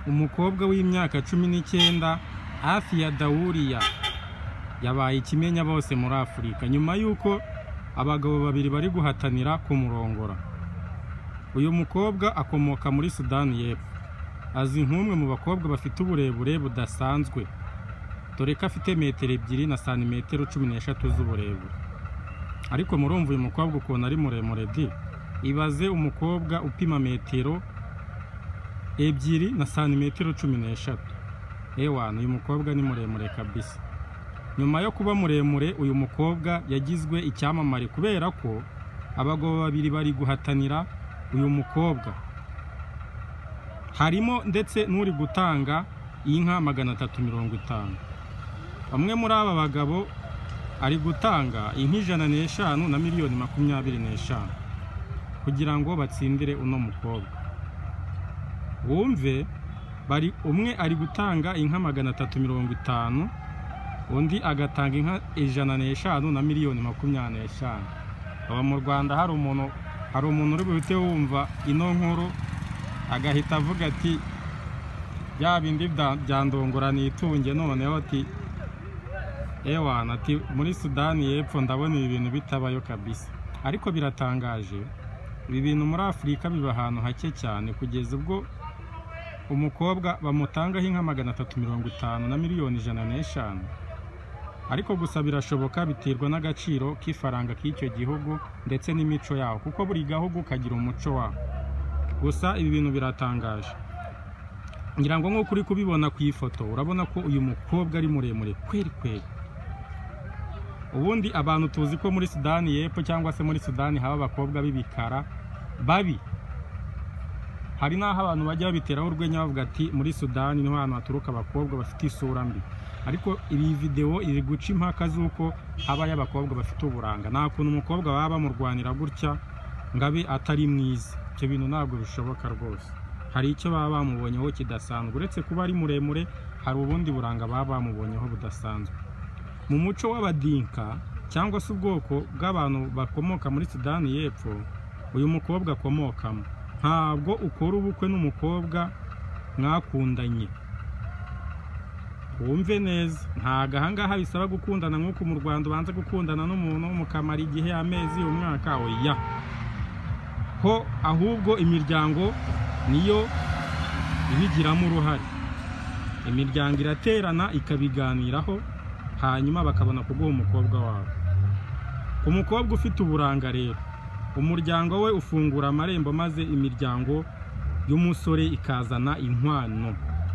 umukobwa w'imyaka 19 Afia Daouria yabaye ikimenya bose muri Afurika nyuma yuko abagabo babiri bari guhatanira kumurongora. Uyu mukobwa akomoka muri Sudani y'Epfo, azi nk'umwe mu bakobwa bafite uburebure budasanzwe, dore ko afite metero 2 na santimetero 13 z'uburebure. Ariko murumva uyu mukobwa ukuntu ari muremure di, ibaze umukobwa upima metero 2 na santimetero 13. Ewana, uyu mukobwa ni muremure kabisa. Nyuma yo kuba muremure, uyu mukobwa yagizwe icyamamare kubera ko abagabo babiri bari guhatanira uyu mukobwa. Harimo ndetse n'uri gutanga inka 350. Bamwe muri aba bagabo ari gutanga inka 105 na miliyoni 25 kugira ngo batsindire uno mukobwa. Wumve, umwe ari gutanga inka 350, undi agatanga inka 105 na miliyoni 25. Aba mu Rwanda hari umuntu uri buhite wumva ino nkuru agahita avuga ati ya bindi byandongora nitunge noneho ati ewana, ati muri Sudani y'Epfo ndabona ibi bintu bitabayo kabisa. Ariko biratangaje, ibi bintu muri Afurika biba ahantu hake cyane, kugeza ubwo umukobwa bamutangaho inka 350 na miliyoni 105. Ariko gusa birashoboka, biterwa n'agaciro k'ifaranga k'icyo gihugu ndetse n'imico yaho, kuko buri gahugu kagira umuco waho. Gusa ibi bintu biratangaje. Ngira ngo nk'uko uri kubibona ku ifoto, urabona ko uyu mukobwa ari muremure kweri kweri. Ubundi abantu tuzi ko muri Sudani y'Epfo cyangwa se muri Sudani haba abakobwa b'ibikara babi. Hari n'aho abantu bajya babiteraho urwenya bavuga ati muri Sudani niho hantu haturuka abakobwa bafite isura mbi. Ariko iyi video iri guca impaka z'uko habaye abakobwa bafite uburanga. Nta kuntu umukobwa baba bamurwanira gutya ngabe atari mwiza. Icyo bintu ntabwo bishoboka rwose. Hari icyo baba bamubonyeho kidasanzwe. Uretse kuba ari muremure, hari ubundi buranga baba bamubonyeho budasanzwe. Mu muco w'abadinka cyangwa se ubwoko bw'abantu bakomoka muri Sudani y'Epfo, uyu mukobwa akomokamo, ntabwo ukora ubukwe n'umukobwa mwakundanye. Wumve neza, ntago ahangaha bisaba gukundana nk'uko mu Rwanda ubanza gukundana n'umuntu mukamara igihe, amezi, umwaka, oya. Ho ahubwo imiryango niyo ibigiramo uruhare. Imiryango iraterana ikabiganiraho, hanyuma bakabona kuguha umukobwa wabo. Ku mukobwa ufite uburanga rero, umuryango we ufungura amarembo, maze imiryango y'umusore ikazana inkwano.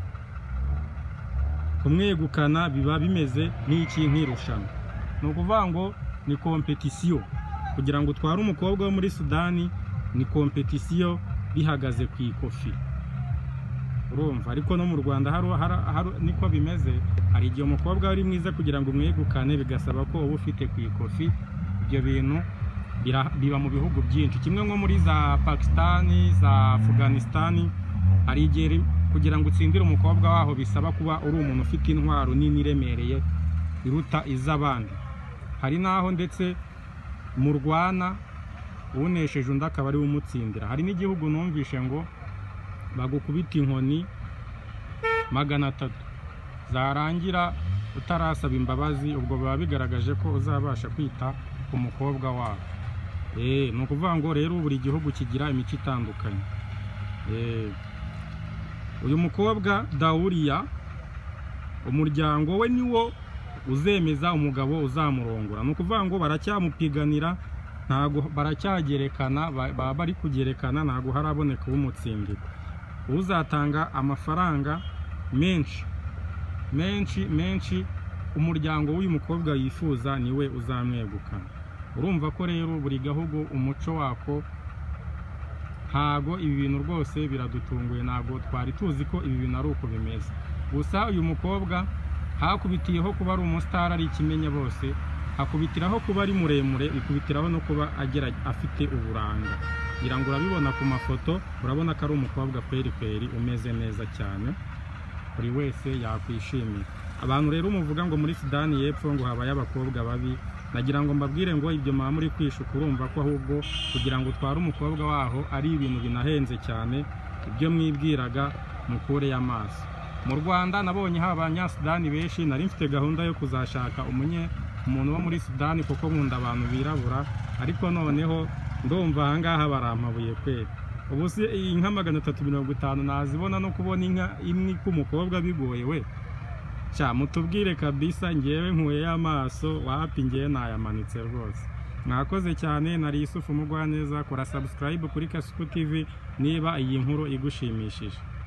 Kumwegukana biba bimeze nk'irushanwa. Ni ukuvuga ngo ni competition. Kugira ngo utware umukobwa wo muri Sudani ni competition bihagaze ku ikofi. Urumva, ariko no mu Rwanda niko bimeze. Hari igihe umukobwa ari mwiza kugira ngo umwegukane bigasaba ko uba ufite ku ikofi. Ibyo bintu biba mu bihugu byinshi, kimwe nko muri za Pakistan, za Afghanistan. Hari igihe kugira ngo utsindire umukobwa waho bisaba kuba uri umuntu ufite intwaro nini iremereye iruta iz'abandi. Hari naho ndetse mu Rwanda unesheje undi akaba ari umutsindira. Hari n'igihugu numvishe ngo bagukubita inkoni 300, zarangira utarasaba imbabazi, ubwo baba bigaragaje ko uzabasha kwita ku mukobwa wawe. Ni ukuvuga ngo rero buri gihugu kigira imico itandukanye. Uyu mukobwa Daouria, umuryango we niwo uzemeza umugabo uzamurongora. Ni ukuvuga ngo baracyamupiganira, ntago baracyagerekana, baba bari kugerekana, ntago haraboneka umutsindira. Uzatanga amafaranga menshi, umuryango w'uyu mukobwa yifuza niwe uzamwegukana. Urumva ko rero buri gahugu umuco wako, ntago ibi bintu rwose biradutunguye. Ntago twari tuzi ko ibi bintu ari uko bimeze. Gusa uyu mukobwa hakubitiyeho kuba ari umustar, ari ikimenya bose, hakubitiraho kuba ari muremure, bikubitiraho no kuba afite uburanga. Ngira ngo urabibona ku mafoto, urabona ko ari umukobwa kweri umeze neza cyane, buri wese yakwishimira. Abantu rero muvuga ngo muri Sudani y'Epfo ngo habaye abakobwa babi, nagira ngo mbabwire ngo ibyo mama muri kwishuka, urumva ko ahubwo kugira ngo utware umukobwa waho ari ibintu binahenze cyane. Ibyo mwibwiraga mukure y'amaso. Mu Rwanda nabonye haba abanyasudani benshi, nari mfite gahunda yo kuzashaka umuntu wo muri Sudani kuko nkunda abantu birabura, ariko noneho ndumva ahangaha barampabuye kweli. Ubu se inka 350 nazibona no kubona inka imwe k'umukobwa bigoye we. Cya mutubwire kabisa, ngewe nkuye y'amaso wapi, ngewe nayamanitse rwose. Mwakoze cyane, nari Yusufu Mugwaneza. Kora subscribe kuri Kasuku TV niba iyi nkuru igushimishije.